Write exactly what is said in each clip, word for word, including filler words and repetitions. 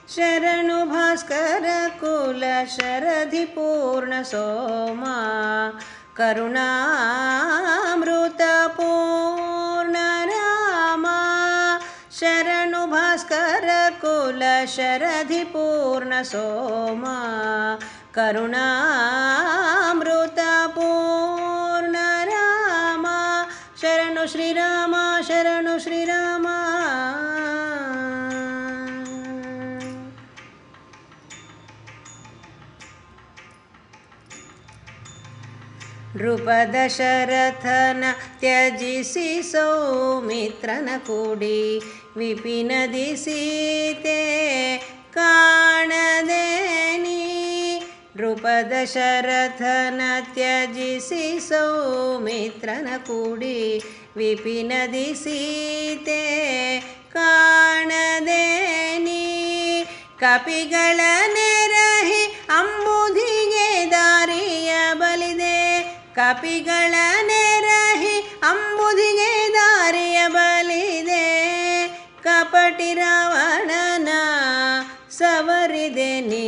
ಶರಣು ಭಾಸ್ಕರ ಕುಲ ಶರಧಿ ಪೂರ್ಣ ಸೋಮ ಕರುಣಾಮೃತ ಪೂರ್ಣ ರಾಮ ಶರಣು ಭಾಸ್ಕರ ಕುಲ ಶರಧಿ ಪೂರ್ಣ ಸೋಮ ಕರುಣಾಮೃತ ಪೂರ್ಣ ರಾಮ ಶರಣು ಶ್ರೀರಾಮ ಶರಣು ಶ್ರೀರಾಮ ನೃಪ ದಶರಥನ ತ್ಯಜಿಸಿ ಸೌಮಿತ್ರನ ಕೂಡಿ ವಿಪಿನದಿ ಸೀತೆ ಕಾಣದೆ ನೀ ನೃಪ ದಶರಥನ ತ್ಯಜಿಸಿ ಸೌಮಿತ್ರನ ಕೂಡಿ ವಿಪಿನದಿ ಸೀತೆ ಕಾಣದೆ ನೀ ಕಪಿಗಳ ನೆರಹಿ ಅಂಬುಧಿಗೆ ದಾರಿಯ ಬಲಿದೆ ಕಪಿಗಳ ನೆರಹಿ ಅಂಬುಧಿಗೆ ದಾರಿಯ ಬಲಿದೆ ಕಪಟಿ ರಾವಣನ ಸವರಿದೆ ನೀ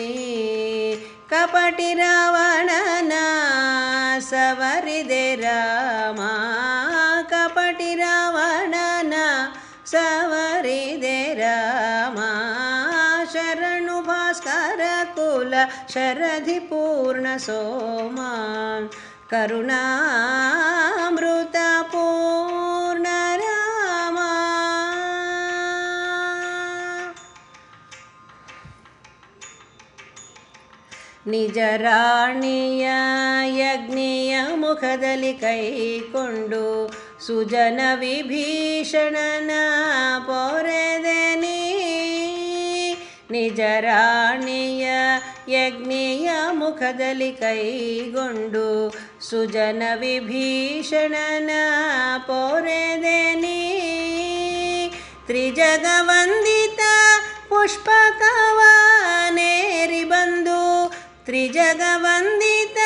ಕಪಟಿ ರಾವಣನ ಸವರಿದೆ ರಾಮ ಕಪಟಿ ರಾವಣನ ಸವರಿದೆ ರಾಮ ಶರಣು ಭಾಸ್ಕರ ಕುಲ ಶರಧಿ ಪೂರ್ಣ ಸೋಮ ಕರುಣಾಮೃತ ಪೂರ್ಣ ರಾಮ ನಿಜ ರಾಣಿಯ ಯಜ್ಞೆಯ ಮುಖದಲ್ಲಿ ಕೈಕೊಂಡು ಸುಜನ ವಿಭೀಷಣನ ಪೊರೆದೆ ನೀ ನಿಜ ರಾಣಿಯ ಯಜ್ಞೆಯ ಮುಖದಲ್ಲಿ ಕೈಗೊಂಡು ಸುಜನ ವಿಭೀಷಣನ ಪೊರೆದೆ ನೀ ತ್ರಿಜಗವಂದಿತ ಪುಷ್ಪಕವನೇರಿ ಬಂದು ತ್ರಿಜಗವಂದಿತ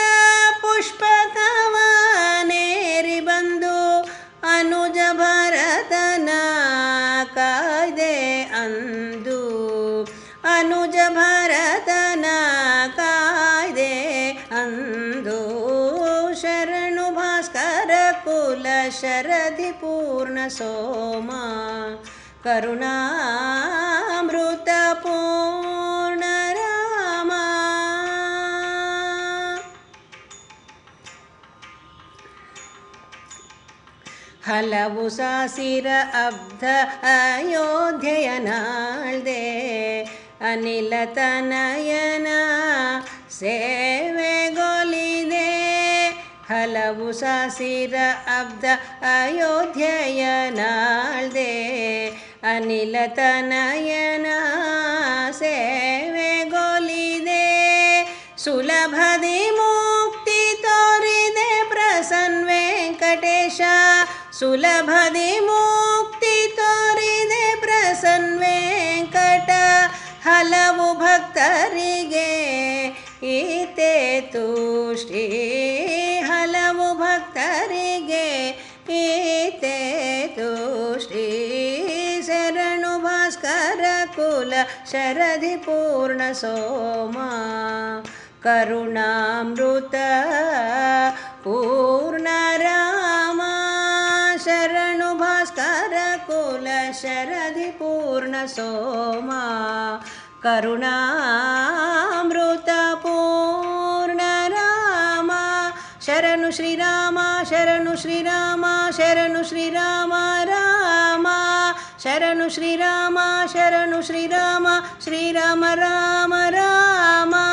ಪುಷ್ಪಕವನೇರಿ ಬಂದು ಅನುಜ ಭರತನ ಕಾಯ್ದೆ ಅಂದು ಅನುಜ ಭರತನ ಕಾಯ್ದೆ ಅಂದು ಶರಣು ಭಾಸ್ಕರ ಕುಲ ಶರಧಿ ಪೂರ್ಣ ಸೋಮ ಕರುಣಾಮೃತ ಪೂರ್ಣ ರಾಮ ಹಲವು ಸಾಸಿರ ಅಬ್ಧ ಅಯೋಧ್ಯೆಯ ನಾಳ್ದೆ ಅನಿಲ ತನಯನ ಸೇವೆಗೊಲಿದೆ ಹಲವು ಸಾಸಿರ ಅಬ್ಧ ಅಯೋಧ್ಯೆಯ ನಾಳ್ದೆ ಅನಿಲ ತನಯನ ಸೇವೆಗೊಲಿದೆ ಸುಲಭದಿ ಮುಕ್ತಿ ತೋರಿದೆ ಪ್ರಸನ್ನ ವೆಂಕಟೇಶ ಸುಲಭದಿ ಮುಕ್ತಿ ತೋರಿದೆ ಪ್ರಸನ್ನ ವೆಂಕಟ ಹಲವು ಭಕ್ತರಿಗೆ ಈತೆ ತುಷ್ಟಿ ಹಲವು ಭಕ್ತರಿಗೆ ಈತೆ ತುಷ್ಟಿ ಶರಣು ಭಾಸ್ಕರ ಕುಲ ಶರಧಿ ಪೂರ್ಣ ಸೋಮ ಕರುಣಾಮೃತ ಪೂರ್ಣ ರಾಮ ಶರಣು ಭಾಸ್ಕರ ಕುಲ ಶರಧಿ ಪೂರ್ಣ ಸೋಮ ಕರುಣಾಮೃತ ಪೂರ್ಣ ರಾಮ ಶರಣು ಶ್ರೀರಾಮ ಶರಣು ಶ್ರೀರಾಮ ಶರಣು ಶ್ರೀರಾಮ ರಾಮ ಶರಣು ಶ್ರೀರಾಮ ಶರಣು ಶ್ರೀರಾಮ ಶ್ರೀರಾಮ ರಾಮ ರಾಮ